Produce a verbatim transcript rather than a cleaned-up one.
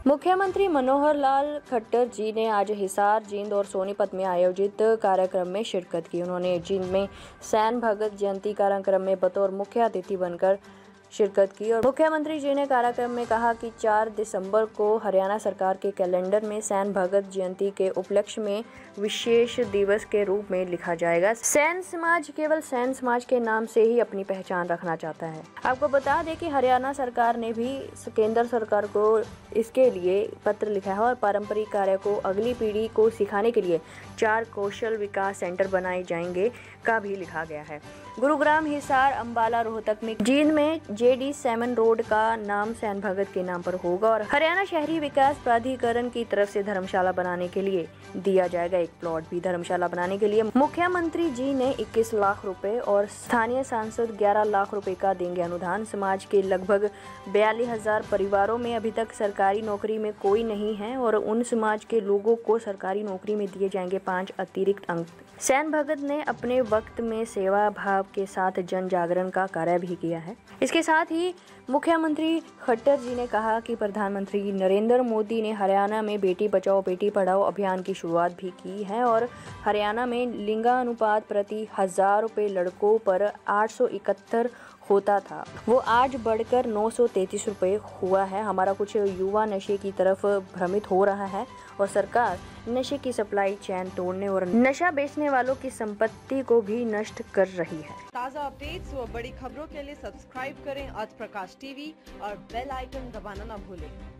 मुख्यमंत्री मनोहर लाल खट्टर जी ने आज हिसार, जींद और सोनीपत में आयोजित कार्यक्रम में शिरकत की। उन्होंने जींद में सैन भगत जयंती कार्यक्रम में बतौर मुख्य अतिथि बनकर शिरकत की और मुख्यमंत्री जी ने कार्यक्रम में कहा कि चार दिसंबर को हरियाणा सरकार के कैलेंडर में सैन भगत जयंती के उपलक्ष्य में विशेष दिवस के रूप में लिखा जाएगा। सैन समाज केवल सैन समाज के नाम से ही अपनी पहचान रखना चाहता है। आपको बता दें कि हरियाणा सरकार ने भी केंद्र सरकार को इसके लिए पत्र लिखा है और पारंपरिक कार्य को अगली पीढ़ी को सिखाने के लिए चार कौशल विकास सेंटर बनाए जाएंगे का भी लिखा गया है। गुरुग्राम, हिसार, अंबाला, रोहतक में जींद में जेडी सेवन रोड का नाम सैन भगत के नाम पर होगा और हरियाणा शहरी विकास प्राधिकरण की तरफ से धर्मशाला बनाने के लिए दिया जाएगा एक प्लॉट भी। धर्मशाला बनाने के लिए मुख्यमंत्री जी ने इक्कीस लाख रुपए और स्थानीय सांसद ग्यारह लाख रुपए का देंगे अनुदान। समाज के लगभग बयालीस हजार परिवारों में अभी तक सरकारी नौकरी में कोई नहीं है और उन समाज के लोगों को सरकारी नौकरी में दिए जाएंगे पाँच अतिरिक्त अंक। सैन भगत ने अपने वक्त में सेवा भाव के साथ जन जागरण का कार्य भी किया है। इसके साथ ही मुख्यमंत्री खट्टर जी ने कहा कि प्रधानमंत्री नरेंद्र मोदी ने हरियाणा में बेटी बचाओ बेटी पढ़ाओ अभियान की शुरुआत भी की है और हरियाणा में लिंगानुपात प्रति हजार रुपए लड़कों पर आठ सौ इकहत्तर होता था, वो आज बढ़कर नौ सौ तैंतीस रुपये हुआ है। हमारा कुछ युवा नशे की तरफ भ्रमित हो रहा है और सरकार नशे की सप्लाई चेन तोड़ने और नशा बेचने वालों की संपत्ति को भी नष्ट कर रही है। ताज़ा अपडेट्स व बड़ी खबरों के लिए सब्सक्राइब करें आज प्रकाश टीवी और बेल आइकन दबाना न भूलें।